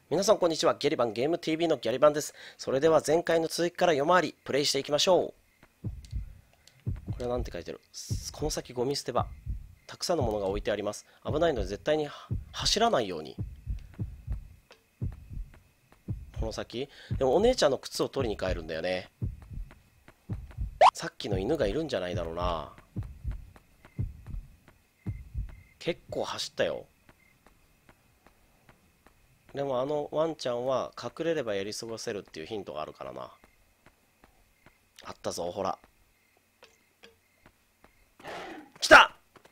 皆さんこんにちは。ゲリバンゲーム TV のギャリバンです。それでは前回の続きから夜回りプレイしていきましょう。これはなんて書いてる？この先ゴミ捨て場。たくさんのものが置いてあります。危ないので絶対に走らないように。この先でもお姉ちゃんの靴を取りに帰るんだよね。さっきの犬がいるんじゃないだろうな。結構走ったよ。でもあのワンちゃんは隠れればやり過ごせるっていうヒントがあるからな。あったぞ、ほら。来た。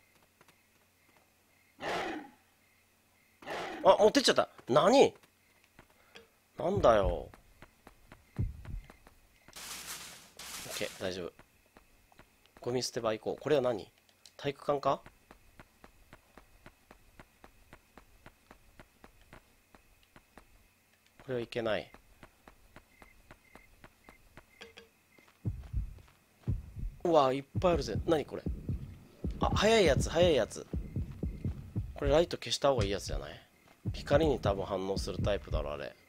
あ、持ってっちゃった。何なんだよ。オッケー、大丈夫。ゴミ捨て場行こう。これは何？体育館か？これはいけない。うわ、いっぱいあるぜ。何これ？あ、早いやつ、早いやつ。これライト消した方がいいやつじゃない？光に多分反応するタイプだろ、あれ。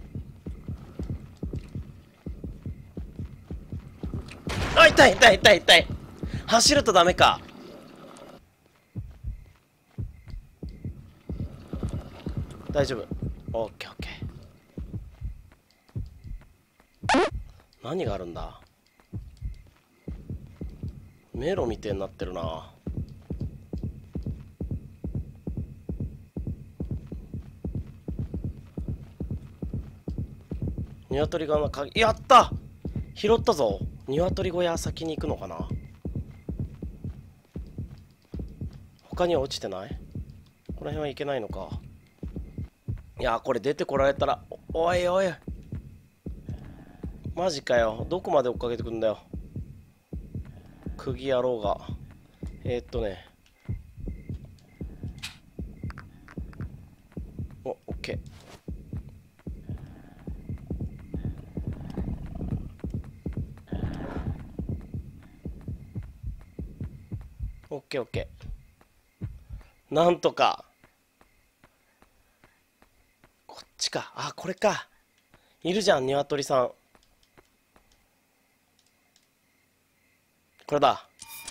あ、痛い痛い痛い痛い。走るとダメか。大丈夫。オッケーオッケー。何があるんだ？迷路みてえになってるな。鶏側の鍵、やった！拾ったぞ。鶏小屋先に行くのかな？他には落ちてない？この辺はいけないのか。いやー、これ出てこられたら、おいおい。マジかよ。どこまで追っかけてくんだよ。釘野郎が。ね。オッケー。オッケーオッケー。なんとか。こっちか。あ、これか。いるじゃん、鶏さん。これだ。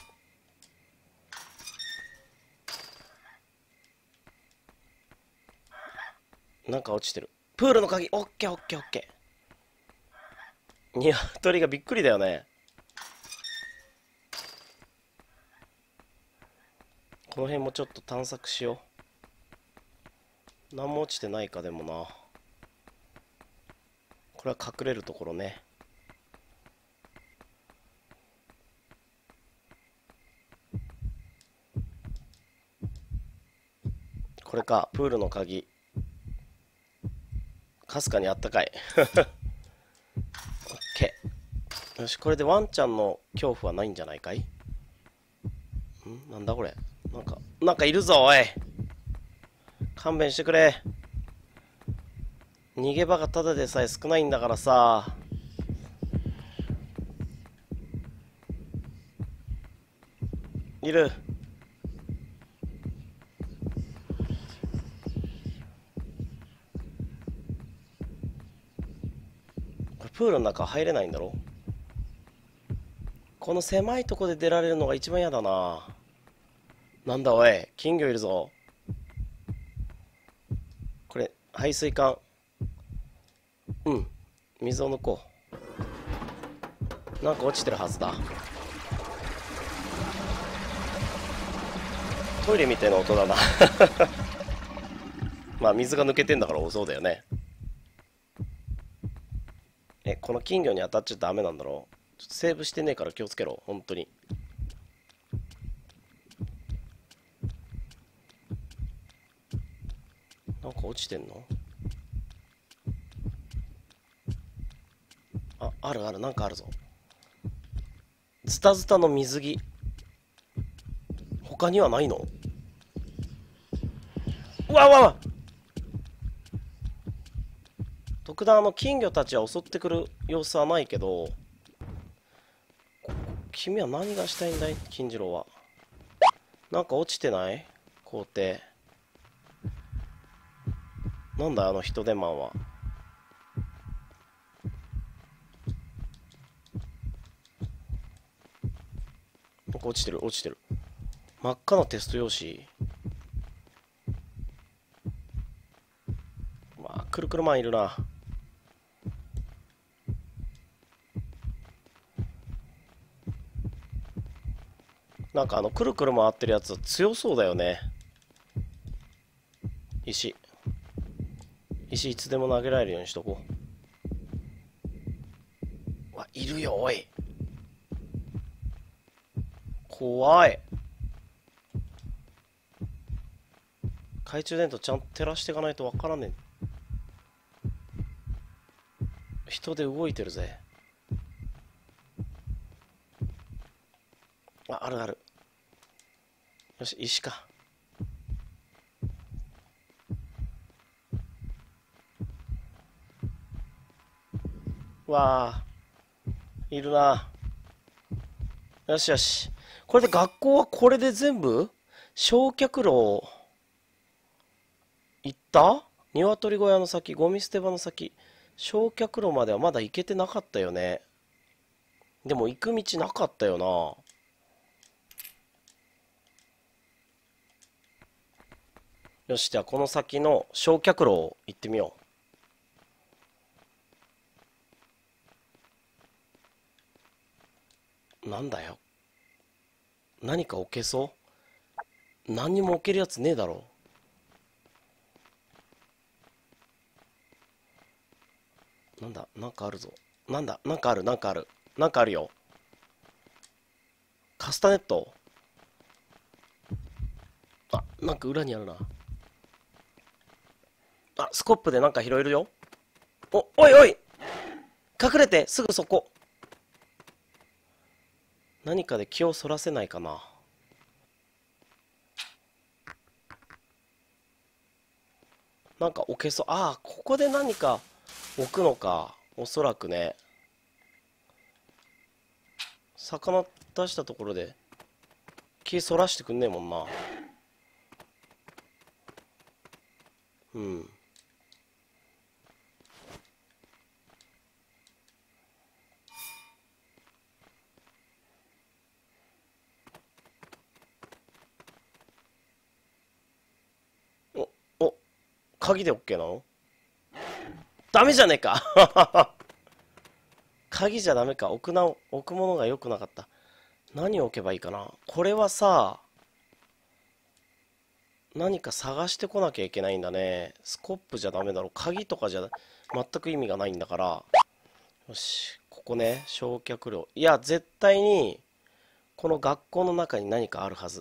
なんか落ちてる。プールの鍵。オッケーオッケーオッケー。鶏がびっくりだよね。この辺もちょっと探索しよう。何も落ちてないか、でもな。これは隠れるところね。これか、プールの鍵。かすかにあったかい。オッケー。よし、これでワンちゃんの恐怖はないんじゃないかい？なんだこれ。なんかいるぞ、おい。勘弁してくれ。逃げ場がただでさえ少ないんだからさ。いる。これプールの中入れないんだろ？この狭いとこで出られるのが一番嫌だな。なんだおい、金魚いるぞ。これ、排水管。うん、水を抜こう。なんか落ちてるはずだ。トイレみたいな音だな。まあ水が抜けてんだからそうだよね。この金魚に当たっちゃダメなんだろう。ちょっとセーブしてねえから気をつけろ、本当に。なんか落ちてんの？あ、あるある、なんかあるぞ。ズタズタの水着。他にはないの？うわうわうわ。特段金魚たちは襲ってくる様子はないけど、君は何がしたいんだい、金次郎は。なんか落ちてない？校庭。 なんだあの人手マンは。なんか落ちてる落ちてる。真っ赤なテスト用紙。まあくるくるマンいるな。なんかくるくる回ってるやつ強そうだよね。石いつでも投げられるようにしとこう。わ、いるよおい。怖い。懐中電灯ちゃんと照らしていかないとわからねえ。人で動いてるぜ。あ、あるある。よし、石か。わあ、いるな。よしよし。これで学校はこれで全部焼却炉行った。鶏小屋の先、ゴミ捨て場の先、焼却炉まではまだ行けてなかったよね。でも行く道なかったよな。よし、じゃあこの先の焼却炉行ってみよう。なんだよ。何か置けそう。何にも置けるやつねえだろ。なんだ、なんかあるぞ。なんだ、なんかある、なんかある。なんかあるよ。カスタネット。あ、なんか裏にあるな。あ、スコップでなんか拾えるよ。おいおい、隠れて、すぐそこ。何かで気をそらせないかな。なんか置けそう。ああ、ここで何か置くのか。おそらくね。魚出したところで気そらしてくんねえもんな。うん。お、お、鍵で OK なの？ダメじゃねえか。鍵じゃダメか。置くものが良くなかった。何を置けばいいかな。これはさ、何か探してこなきゃいけないんだね。スコップじゃダメだろ。鍵とかじゃ全く意味がないんだから。よし、ここね、焼却炉。いや、絶対に、この学校の中に何かあるはず。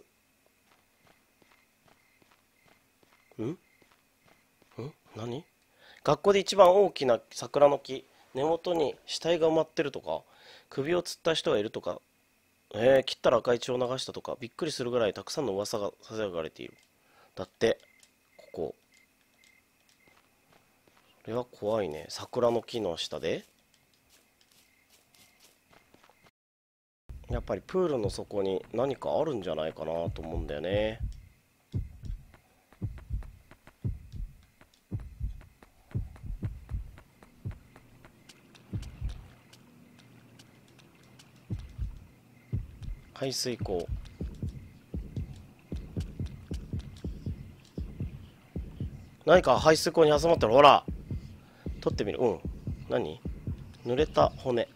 ん何？学校で一番大きな桜の木、根元に死体が埋まってるとか、首を吊った人がいるとか、切ったら赤い血を流したとか、びっくりするぐらいたくさんの噂がささやかれている。だって、ここ。これは怖いね。桜の木の下で。やっぱりプールの底に何かあるんじゃないかなと思うんだよね。排水溝。何か排水溝に挟まってる。ほら、取ってみる。うん。何？濡れた骨。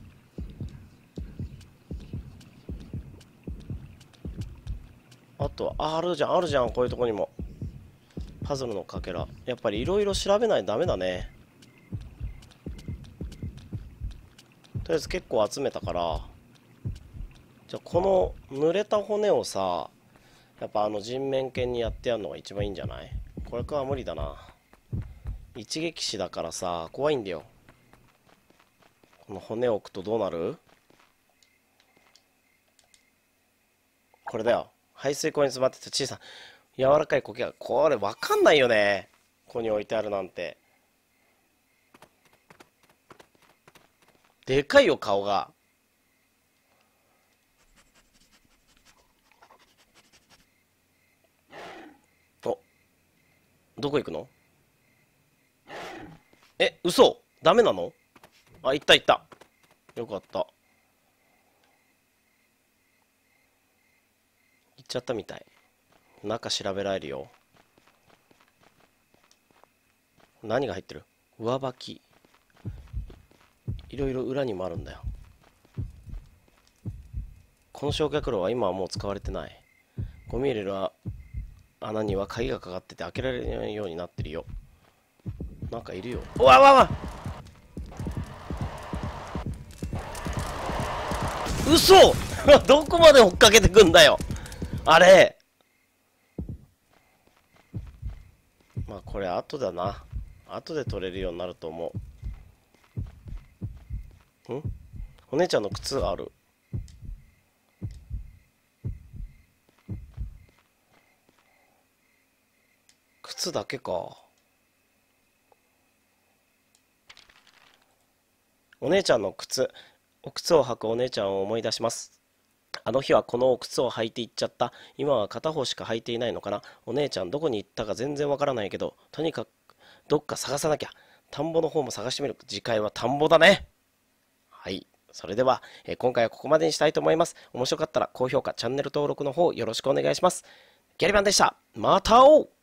あとは、あるじゃん、あるじゃん、こういうとこにも。パズルのかけら。やっぱりいろいろ調べないとダメだね。とりあえず結構集めたから、じゃあこの濡れた骨をさ、やっぱ人面犬にやってやるのが一番いいんじゃない？これかは無理だな。一撃死だからさ、怖いんだよ。この骨を置くとどうなる？これだよ。排水溝に詰まってた小さな柔らかい苔が、これわかんないよね。ここに置いてあるなんて。でかいよ、顔が。お、どこ行くの？ え、嘘ダメなの？あ、いったいった。よかった。いっちゃったみたい。中調べられるよ。何が入ってる？上履き。いろいろ裏にもあるんだよ。この焼却炉は今はもう使われてない。ゴミ入れる穴には鍵がかかってて開けられないようになってるよ。なんかいるよ。うわわわ、嘘どこまで追っかけてくんだよあれ。まあこれ後だな。後で取れるようになると思う。お姉ちゃんの靴ある。靴だけか。お姉ちゃんの靴。お靴を履くお姉ちゃんを思い出します。あの日はこのお靴を履いて行っちゃった。今は片方しか履いていないのかな。お姉ちゃんどこに行ったか全然わからないけど、とにかくどっか探さなきゃ。田んぼの方も探してみる。次回は田んぼだね。はい。それでは、今回はここまでにしたいと思います。面白かったら高評価、チャンネル登録の方よろしくお願いします。ギャリバンでした。また会おう。